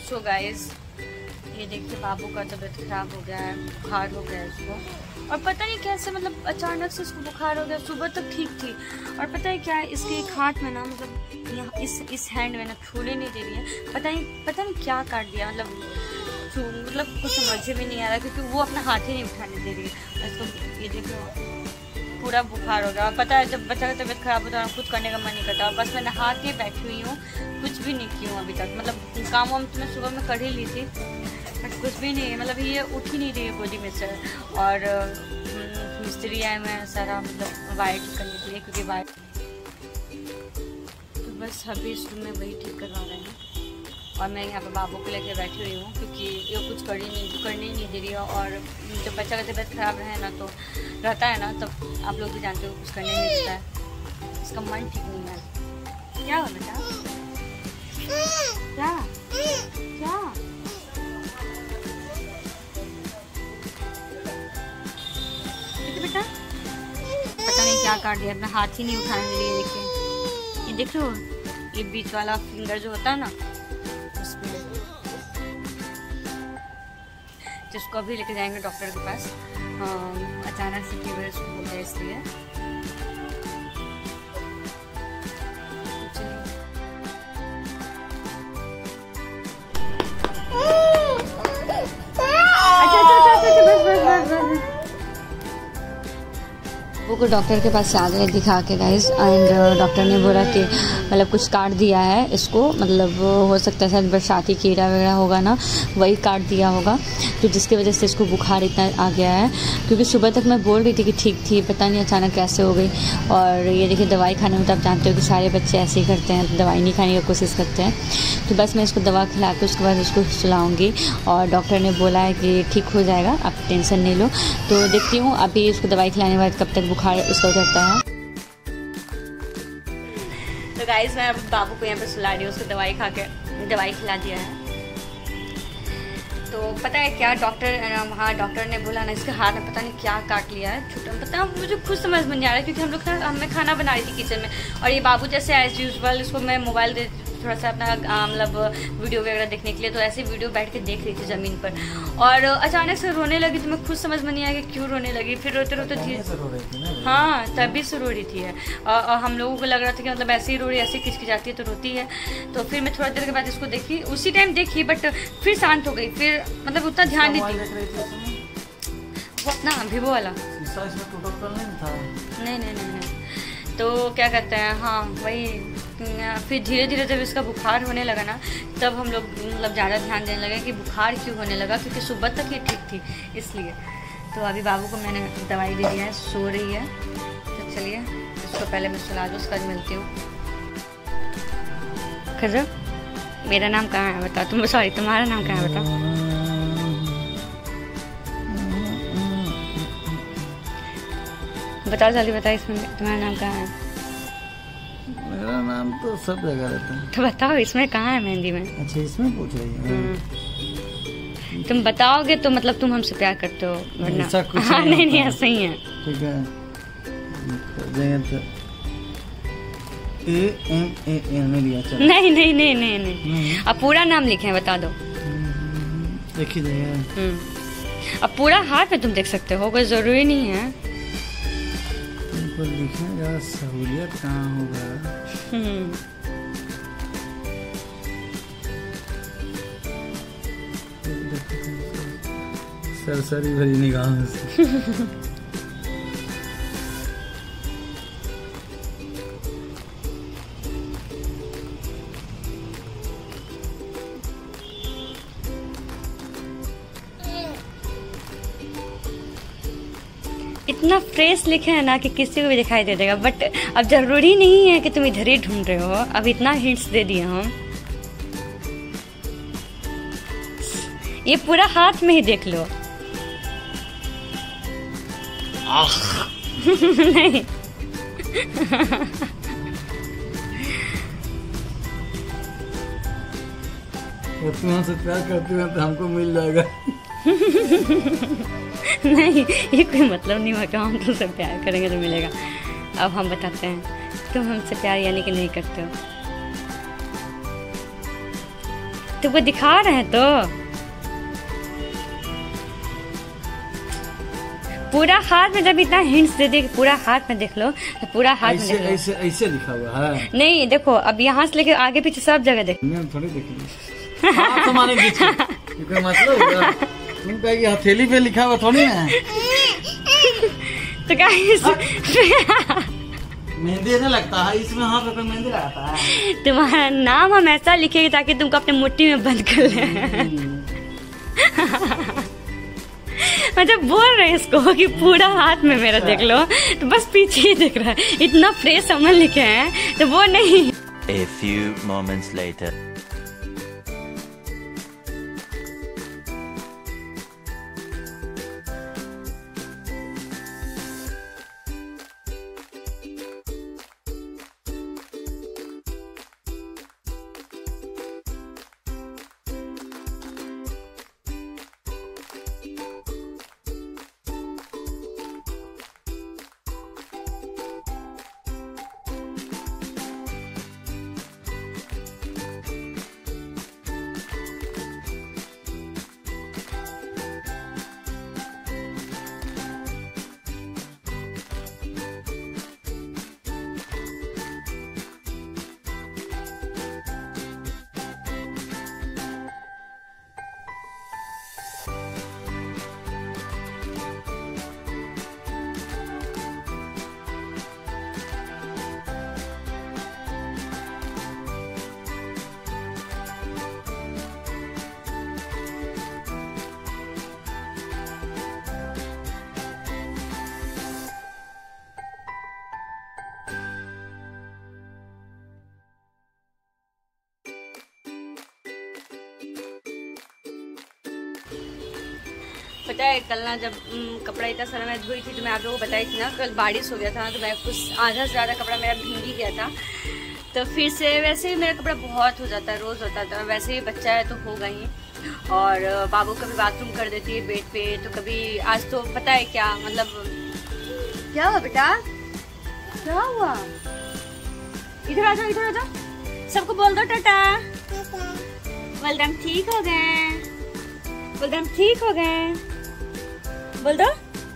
So guys, ये देखिए बाबू का तबीयत खराब हो गया है, बुखार हो गया है इसको। और पता नहीं कैसे मतलब अचानक से इसको बुखार हो गया। सुबह तक ठीक थी और पता है क्या, इसके एक हाथ में ना मतलब यहाँ इस हैंड में ना छूने नहीं दे रही है। पता नहीं क्या काट दिया, मतलब कुछ समझ में नहीं आ रहा, क्योंकि वो अपना हाथ ही नहीं उठाने दे रही है। इसको ये देखो पूरा बुखार हो गया। और पता है जब बच्चा का तबीयत खराब होता है कुछ करने का मन नहीं करता। और बस मैं नहा के बैठी हुई हूँ, कुछ भी नहीं की हूँ अभी तक। मतलब काम वाम तो मैं सुबह में कर ही ली थी, बट कुछ भी नहीं। मतलब ये उठ ही नहीं रही है गोदी में से। और मिस्त्री आए मैं सारा मतलब वायर ठीक करने के लिए, क्योंकि वायर तो बस अभी इस रूम में वही ठीक करवा रहे हैं। और मैं यहाँ पे बाबू को लेके बैठी हुई हूँ, क्योंकि ये कुछ करने ही नहीं दे रही है। और जब बच्चा का तबीयत खराब है ना तो रहता है ना, तब आप लोग भी जानते हो कुछ करने नहीं देता है, इसका मन ठीक नहीं है। क्या हो बेटा, क्या क्या बेटा, पता नहीं क्या काट दिया, अपना हाथ ही नहीं उठाने दे रही है। देखिए ये देख लो, ये बीच वाला फिंगर जो होता है ना, जिसको अभी लेके जाएंगे डॉक्टर के पास। अचानक से फीवर इसको हो गया इसलिए। को डॉक्टर के पास से आ गए दिखा के गाइस। एंड डॉक्टर ने बोला कि मतलब कुछ काट दिया है इसको, मतलब हो सकता है शायद बरसाती कीड़ा वगैरह होगा ना, वही काट दिया होगा, तो जिसकी वजह से इसको बुखार इतना आ गया है। क्योंकि सुबह तक मैं बोल रही थी कि ठीक थी, पता नहीं अचानक कैसे हो गई। और ये देखिए दवाई खाने में तो आप जानते हो कि सारे बच्चे ऐसे ही करते हैं, दवाई नहीं खाने की कोशिश करते हैं। तो बस मैं इसको दवा खिला के उसके बाद उसको सुलाऊँगी। और डॉक्टर ने बोला है कि ठीक हो जाएगा, आप टेंशन नहीं लो। तो देखती हूँ अभी इसको दवाई खिलाने के बाद कब तक बुखार उसका उतरता है। तो गाइस मैं बाबू को यहाँ पे सुला रही हूँ, उसको दवाई खिला दिया है। तो पता है क्या, डॉक्टर ने बोला ना, इसके हाथ में पता नहीं क्या काट लिया है छोटा, पता मुझे खुद समझ में नहीं आ रहा है। क्योंकि हम लोग मैं खाना बना रही थी किचन में, और ये बाबू जैसे एज यूजुअल इसको मैं मोबाइल दे थोड़ा सा अपना मतलब वीडियो वगैरह देखने के लिए, तो ऐसे वीडियो बैठ के देख रही थी ज़मीन पर। और अचानक से रोने लगी, तो मैं खुद समझ में नहीं आया कि क्यों रोने लगी। फिर रोते रोते धीरे, हाँ तभी से रो रही थी। और हम लोगों को लग रहा था कि मतलब ऐसे ही रो रही, ऐसे खिंच जाती है तो रोती है। तो फिर मैं थोड़ा देर के बाद इसको देखी, उसी टाइम देखी, बट फिर शांत हो गई। फिर मतलब उतना ध्यान नहीं दी, वो अपना वीवो वाला नहीं। तो क्या कहते हैं, हाँ वही। फिर धीरे धीरे जब इसका बुखार होने लगा ना, तब हम लोग मतलब ज़्यादा ध्यान देने लगे कि बुखार क्यों होने लगा, क्योंकि सुबह तक ये ठीक थी इसलिए। तो अभी बाबू को मैंने दवाई दे दिया है, सो रही है। तो चलिए इसको पहले मैं सुला दूँ, उसके बाद मिलती हूँ। खजर, मेरा नाम कहाँ है बताओ तुम, सॉरी तुम्हारा नाम कहाँ है बताओ। बताओ जल्दी बताओ, इसमें तुम्हारा नाम कहाँ है? मेरा नाम तो सब जगह रहता है। तो बताओ इसमें कहाँ है मेहंदी में? अच्छा इसमें पूछ रही है। तुम बताओगे तो मतलब तुम हमसे प्यार करते हो, वरना हाँ नहीं ऐसा ही है। ठीक है में लिया चल। नहीं अब पूरा नाम लिखे बता दो। देख ही जाएगा। अब पूरा हाथ में तुम देख सकते हो, कोई जरूरी नहीं है। लिखने का सहूलियत कहाँ होगा। सरसरी भरी निगाह से इतना फ्रेश लिखे है ना कि किसी को भी दिखाई दे देगा। बट अब जरूरी नहीं है कि तुम इधर ही ढूंढ रहे हो, अब इतना हिंट्स दे दिए हम। ये पूरा हाथ में ही देख लो। नहीं तुमसे प्यार करती हूँ तो हमको मिल जाएगा। नहीं ये कोई मतलब नहीं होगा, हम तुमसे प्यार करेंगे तो मिलेगा। अब हम बताते हैं, तुम हमसे प्यार यानी कि नहीं करते हो। तुमको दिखा रहे हैं तो पूरा हाथ में, जब इतना हिंट्स दे दे पूरा हाथ में देख लो तो पूरा हाथ में देख लो। ऐसे ऐसे लिखा हुआ है। नहीं देखो, अब यहाँ से लेके आगे पीछे सब जगह देख। थोड़ी देखेंगे तुम्हारे बीच में मतलब तुम कहेगी हथेली पे लिखा हुआ थोड़ी ना तो गाइस मेहंदी नहीं लगता है इसमें, हाथ पे मेहंदी लगाता है। तुम्हारा नाम हम ऐसा लिखेंगे ताकि तुमको अपने मुट्ठी में बंद कर ले। मतलब बोल रहे हैं इसको कि पूरा हाथ में मेरा देख लो, तो बस पीछे ही दिख रहा है। इतना फ्रेश अमल लिखे हैं तो वो नहीं। A few moments later. पता है कल ना जब कपड़ा इतना सारा मैं धोई थी तो मैं आप लोगों को बताई थी ना, कल बारिश हो गया था ना, तो मैं कुछ आधा से ज़्यादा कपड़ा मेरा भीग ही गया था। तो फिर से वैसे ही मेरा कपड़ा बहुत हो जाता है, रोज़ होता था। वैसे ही बच्चा है तो होगा ही। और बाबू कभी बाथरूम कर देती है बेड पे, तो कभी आज तो पता है क्या मतलब क्या हुआ बेटा, क्या हुआ? इधर आ जाओ, इधर आ जाओ, सबको बोल दो टाटा। बलराम ठीक हो गए, बलराम ठीक हो गए, बोल दो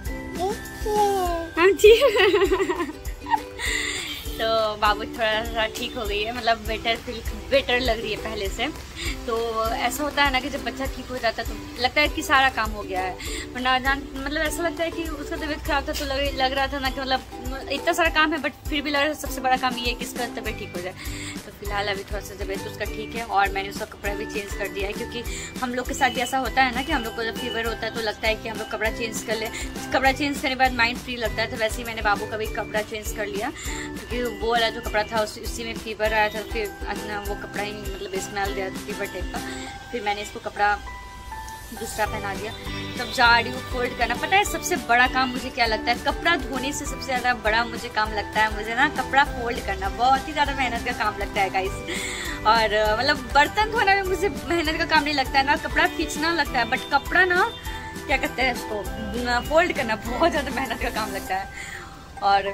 हाँ ठीक। तो बाबू थोड़ा सा ठीक हो गई है, मतलब बेटर लग रही है पहले से। तो ऐसा होता है ना कि जब बच्चा ठीक हो जाता है तो लगता है कि सारा काम हो गया है, वरना मतलब ऐसा लगता है कि उसका तबीयत खराब था तो लग रहा था ना कि मतलब इतना सारा काम है, बट फिर भी लग रहा है सबसे बड़ा काम ये है कि इसका तबीयत ठीक हो जाए। तो फिलहाल अभी थोड़ा सा तबीयत उसका ठीक है और मैंने उसका कपड़ा भी चेंज कर दिया है, क्योंकि हम लोग के साथ भी ऐसा होता है ना कि हम लोग को जब फीवर होता है तो लगता है कि हम लोग कपड़ा चेंज कर ले, कपड़ा चेंज करने के बाद माइंड फ्री लगता है। तो वैसे ही मैंने बाबू का भी कपड़ा चेंज कर लिया, क्योंकि वो वाला जो कपड़ा था उसी में फीवर आया था, फिर अपना वो कपड़ा ही मतलब स्मेल दिया था फीवर टाइप का। फिर मैंने इसको कपड़ा दूसरा पहना दिया। तब जा रही हूँ फोल्ड करना। पता है सबसे बड़ा काम मुझे क्या लगता है, कपड़ा धोने से सबसे ज़्यादा बड़ा मुझे काम लगता है मुझे ना कपड़ा फोल्ड करना, बहुत ही ज़्यादा मेहनत का काम लगता है गाइस। और मतलब बर्तन धोना में मुझे मेहनत का काम नहीं लगता है ना, कपड़ा खींचना लगता है, बट कपड़ा ना क्या कहते हैं उसको फोल्ड करना बहुत ज़्यादा मेहनत का काम लगता है। और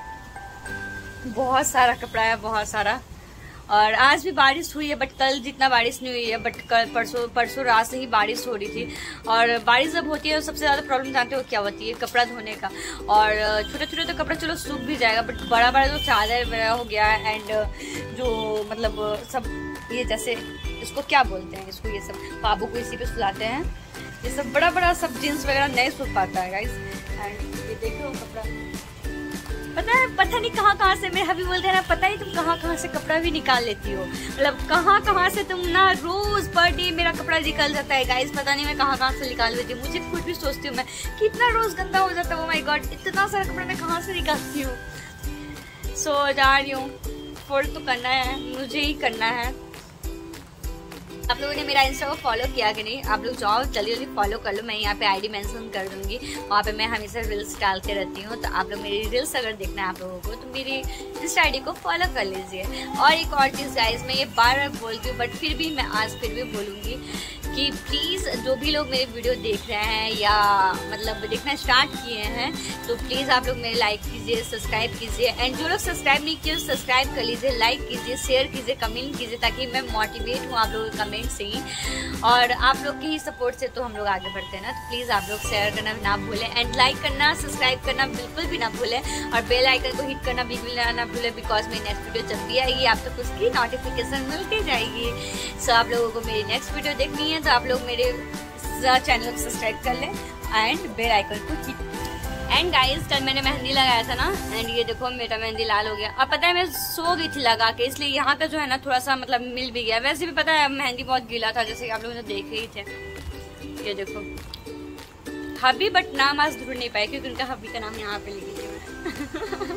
बहुत सारा कपड़ा है, बहुत सारा। और आज भी बारिश हुई है, बट कल जितना बारिश नहीं हुई है, बट कल परसों रात से ही बारिश हो रही थी। और बारिश जब होती है सबसे ज़्यादा प्रॉब्लम जानते हो क्या होती है, कपड़ा धोने का। और छोटे छोटे तो कपड़ा चलो सूख भी जाएगा, बट बड़ा बड़ा जो चादर वगैरह हो गया एंड जो मतलब सब ये जैसे इसको क्या बोलते हैं, इसको ये सब बाबू को इसी पे सुलाते हैं, ये सब बड़ा बड़ा सब जींस वगैरह नहीं सूख पाता है गाइस। एंड ये देखो कपड़ा, पता नहीं कहाँ से मेरे हबी बोलते हैं ना, पता ही तुम कहाँ से कपड़ा भी निकाल लेती हो, मतलब कहाँ से तुम ना रोज पर डे मेरा कपड़ा निकल जाता है गाइस। पता नहीं मैं कहाँ से निकाल लेती हूँ, मुझे खुद भी सोचती हूँ मैं कि इतना रोज गंदा हो जाता है। ओह माय गॉड, इतना सारा कपड़ा मैं कहाँ से निकालती हूँ। सो जा रही हूँ, फोल्ड तो करना है, मुझे ही करना है। आप लोगों ने मेरा इंस्टा को फॉलो किया कि नहीं, आप लोग जाओ जल्दी फॉलो कर लो, मैं यहाँ पे आईडी मेंशन कर दूंगी, वहाँ पे मैं हमेशा रील्स डालते रहती हूँ। तो आप लोग मेरी रील्स अगर देखना है आप लोगों को तो मेरी इंस्टा आईडी को फॉलो कर लीजिए। और एक और चीज़ गाइस, मैं ये बार बोलती हूँ बट फिर भी मैं आज फिर भी बोलूँगी कि प्लीज़ जो भी लोग मेरे वीडियो देख रहे हैं या मतलब देखना स्टार्ट किए हैं तो प्लीज़ आप लोग मेरे लाइक कीजिए, सब्सक्राइब कीजिए। एंड जो लोग सब्सक्राइब नहीं किए सब्सक्राइब कर लीजिए, लाइक कीजिए, शेयर कीजिए, कमेंट कीजिए, ताकि मैं मोटिवेट हूँ आप लोगों के कमेंट कमेंट से ही, और आप लोग की ही सपोर्ट से तो हम लोग आगे बढ़ते हैं ना। तो प्लीज़ आप लोग शेयर करना ना भूलें, एंड लाइक करना, सब्सक्राइब करना बिल्कुल भी ना भूलें, और बेल आइकन को हिट करना बिल्कुल ना भूलें, बिकॉज मेरी नेक्स्ट वीडियो जब भी आएगी आप तक उसकी नोटिफिकेशन मिलती जाएगी। सो आप लोगों को मेरी नेक्स्ट वीडियो देखनी है तो आप लोग मेरे चैनल को सब्सक्राइब कर लें एंड बेल आइकन को हिट। एंड गाइस कल मैंने मेहंदी लगाया था ना, एंड ये देखो मेरा मेहंदी लाल हो गया। और पता है मैं सो गई थी लगा के, इसलिए यहाँ का जो है ना थोड़ा सा मतलब मिल भी गया। वैसे भी पता है मेहंदी बहुत गीला था, जैसे कि आप लोग तो देख ही थे। ये देखो हबी, बट नाम आज ढूंढ नहीं पाए क्योंकि उनका हबी का नाम यहाँ पे लिखी थी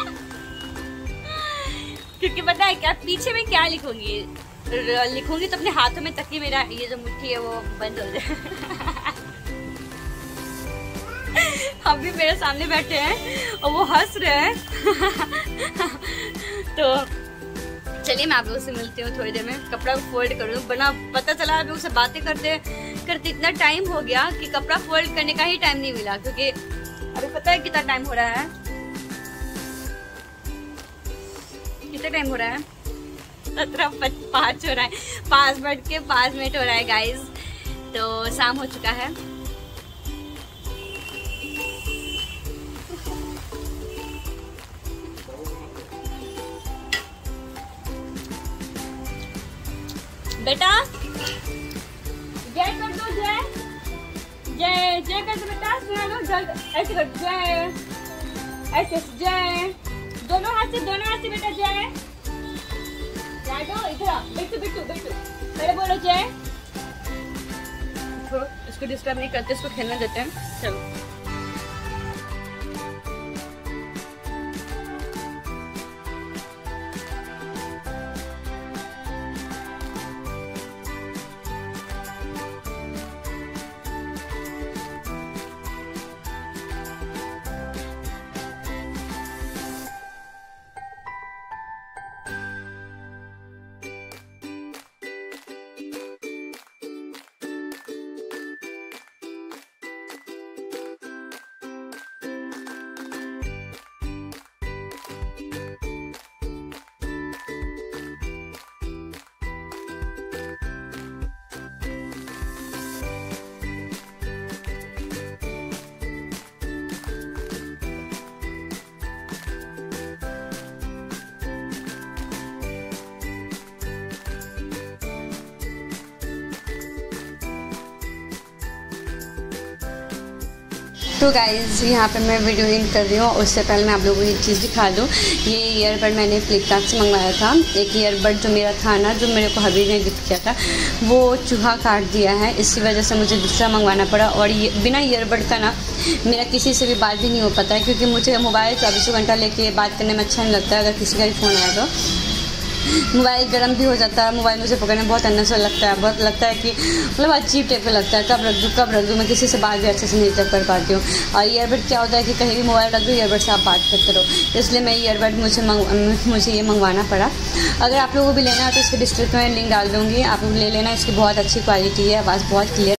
क्योंकि पता है क्या, पीछे में क्या लिखूंगी तो अपने हाथों में तक ही मेरा ये जो मुट्ठी है वो बंद हो जाए अभी मेरे सामने बैठे हैं और वो हंस रहे हैं तो चलिए मैं आप लोगों से मिलती हूँ थोड़ी देर में। कपड़ा फोल्ड करूँ, बना पता चला आप लोगों से बातें करते करते इतना टाइम हो गया कि कपड़ा फोल्ड करने का ही टाइम नहीं मिला, क्योंकि अभी पता है कितना टाइम हो रहा है, कितना टाइम हो रहा है 17:05 हो रहा है, 5:05 हो रहा है गाइज। तो शाम हो चुका है। बेटा जय कर दो, जय जय जय कर दो बेटा, सुना दो जल्द, ऐसे कर जय, ऐसे जय, दोनों हाथ से बेटा जय। दो इधर बिट्टू बिट्टू बिट्टू पहले बोलो जय। इसको डिस्टर्ब नहीं करते, इसको खेलने देते हैं। चलो तो गाइज़ यहाँ पे मैं वीडियो एंड कर रही हूँ। उससे पहले मैं आप लोगों को एक चीज़ दिखा दूँ। ये ईयरबड मैंने फ्लिपकार्ट से मंगवाया था। एक ईयरबड जो मेरा था ना, जो मेरे को हबी ने गिफ्ट किया था, वो चूहा काट दिया है। इसी वजह से मुझे दूसरा मंगवाना पड़ा। और ये बिना ईयरबड का ना मेरा किसी से भी बात भी नहीं हो पाता है, क्योंकि मुझे मोबाइल 24 घंटा लेके बात करने में अच्छा नहीं लगता है। अगर किसी का भी फ़ोन आया तो मोबाइल गर्म भी हो जाता है। मोबाइल मुझे पकड़ने में बहुत अननेसेसरी लगता है, बहुत लगता है कि मतलब अजीब टाइप का लगता है। कब रख दूँ मैं किसी से बात भी अच्छे से नहीं कर पाती हूँ। और ईयरबड क्या होता है कि कहीं भी मोबाइल रख दो, ईयरबड से आप बात करते रहो। इसलिए मैं ईयरबड मुझे ये मंगवाना पड़ा। अगर आप लोगों को भी लेना है तो इसके डिस्क्रिप्शन में लिंक डाल दूँगी, आप लोग ले लेना। इसकी बहुत अच्छी क्वालिटी है, आवाज़ बहुत क्लियर